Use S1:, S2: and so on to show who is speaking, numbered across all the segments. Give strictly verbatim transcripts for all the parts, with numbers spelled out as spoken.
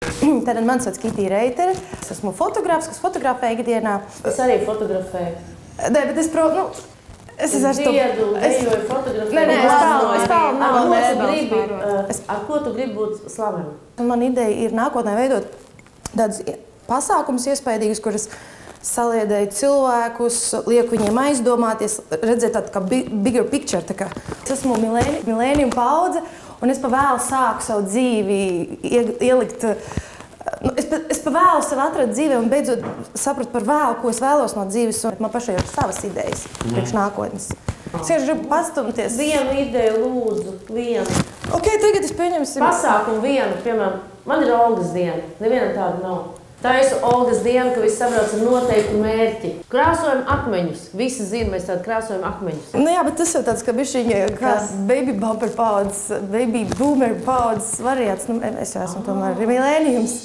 S1: Tad man sauc Kitija Reitere. Es esmu fotogrāfs, kas fotografē ikdienā.
S2: Es arī fotografēju.
S1: Nē, bet es, pro, nu, es, es esmu...
S2: Dziedu, dejoju, fotografēju.
S1: Nē, nē, es pelnu, es pelnu.
S2: Ar ko tu gribi, uh, ar ko tu gribi būt slavena?
S1: Man ideja ir nākotnē veidot tādus pasākumus iespaidīgus, kuras saliedēju cilvēkus, lieku viņiem aizdomāties, redzēt tādu kā bigger picture. Tā kā. Es esmu milēnium paudze, un es pa vēlu sāku savu dzīvi ielikt. Nu, es, pa, es pa vēlu sev atradu dzīvē un beidzot sapratu par vēlu, ko es vēlos no dzīves, un man pašai ir savas idejas priekš nākotnes. Es vienkārši gribu pastumties.
S2: Vienu ideju lūdzu, vienu.
S1: Ok, tagad es pieņemsim.
S2: Pasākumu vienu, piemēram, man ir Olgas diena, nevienam tāda nav. Tā ir Olgas diena, ka visi sabrauc ar noteiktu mērķi. Krāsojam akmeņus. Visi zina, mēs tādu krāsojam akmeņus.
S1: Nu jā, bet tas jau tāds, ka bišķiņa, kā baby bumper paudzes, baby boomer paudzes variants. Nu, es jau esmu tomēr milēniums.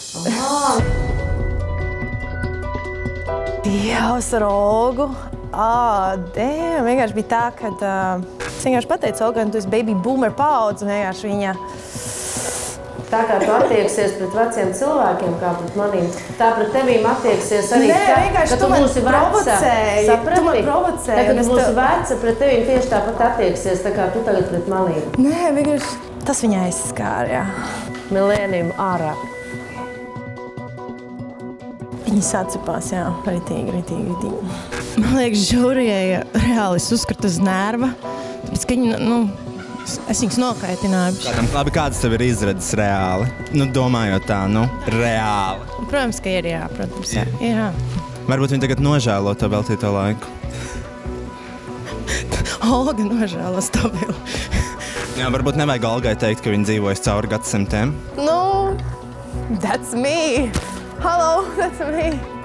S1: Jaus ar Olgu. Ā, damn, vienkārši bija tā, kad uh, es vienkārši pateicu Olgai, tu esi baby boomer paudze, un vienkārši viņa...
S2: Tā kā tu attieksies pret veciem cilvēkiem, kā pret manīm, tā pret tevīm attieksies arī
S1: Nē,
S2: tā,
S1: vienkārši
S2: ka
S1: tu
S2: tu
S1: man
S2: būsi veca.
S1: provocēji.
S2: Saprati?
S1: Tu man provocēji.
S2: Tā, kad tu būsi
S1: tev...
S2: veca, pret tevīm tieši tāpat attieksies, tā kā tu tagad pret manīm.
S1: Nē, vienkārši tas viņa aizskāra, jā.
S2: Milēniem ārā.
S1: Viņi sacipās, jā, ritīgi, ritīgi, ritīgi. Man liekas, žūrijai reāli es uzskatu uz nerva, tāpēc, ka viņi, nu, es viņus nokaitināju.
S3: Kādam, labi, kādas tev ir izredzes reāli? Nu, domājot tā, nu, reāli.
S1: Protams, ka ir, jā, protams, jā. jā.
S3: Varbūt viņi tagad nožēlo to veltīto laiku.
S1: Olga nožēlo stabilu.
S3: Jā, varbūt nevajag Olgai teikt, ka viņi dzīvojas cauri gadsimtiem.
S1: Nu, that's me. Hello, that's me.